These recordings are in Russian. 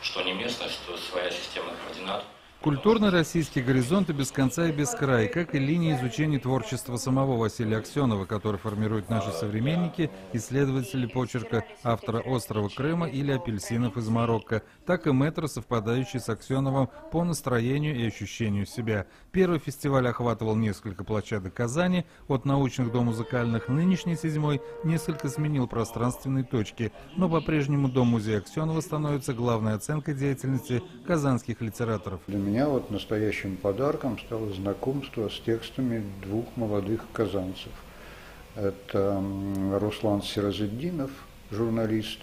что не местность, что своя система координат. Культурный российский горизонт и без конца и без края, как и линия изучения творчества самого Василия Аксенова, который формируют наши современники, исследователи почерка автора «Острова Крыма» или «Апельсинов из Марокко», так и метры, совпадающие с Аксеновым по настроению и ощущению себя. Первый фестиваль охватывал несколько площадок Казани, от научных до музыкальных. Нынешний, 7-й, несколько сменил пространственные точки, но по-прежнему Дом-музей Аксенова становится главной оценкой деятельности казанских литераторов. Для меня вот настоящим подарком стало знакомство с текстами двух молодых казанцев. Это Руслан Сиразетдинов, журналист,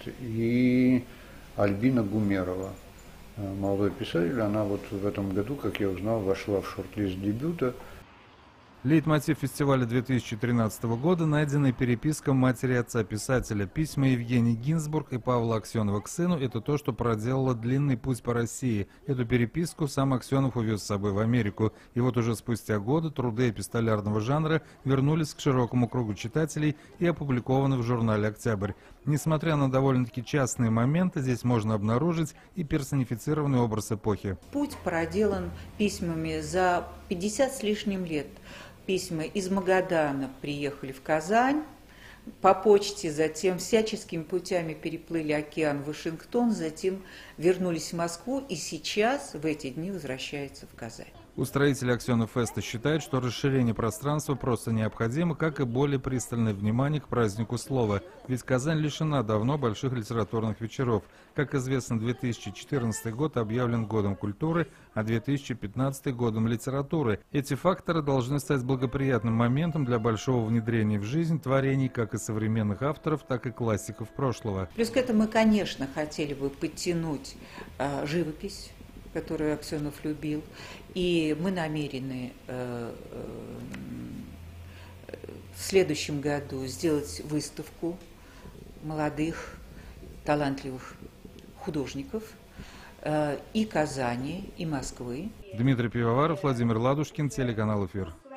и Альбина Гумерова, молодой писатель. Она вот в этом году, как я узнал, вошла в шорт-лист дебюта. Лейтмотив фестиваля 2013 года – найденная переписка матери и отца писателя. Письма Евгении Гинзбург и Павла Аксенова к сыну – это то, что проделало длинный путь по России. Эту переписку сам Аксенов увез с собой в Америку. И вот уже спустя годы труды эпистолярного жанра вернулись к широкому кругу читателей и опубликованы в журнале «Октябрь». Несмотря на довольно-таки частные моменты, здесь можно обнаружить и персонифицированный образ эпохи. Путь проделан письмами за 50 с лишним лет. Письма из Магадана приехали в Казань, по почте, затем всяческими путями переплыли океан в Вашингтон, затем вернулись в Москву и сейчас, в эти дни, возвращаются в Казань. Устроители Аксенов Феста считают, что расширение пространства просто необходимо, как и более пристальное внимание к празднику слова. Ведь Казань лишена давно больших литературных вечеров. Как известно, 2014 год объявлен годом культуры, а 2015 годом литературы. Эти факторы должны стать благоприятным моментом для большого внедрения в жизнь творений как и современных авторов, так и классиков прошлого. Плюс к этому мы, конечно, хотели бы подтянуть живопись, которую Аксенов любил, и мы намерены в следующем году сделать выставку молодых, талантливых художников и Казани, и Москвы. Дмитрий Пивоваров, Владимир Ладушкин, телеканал «Эфир».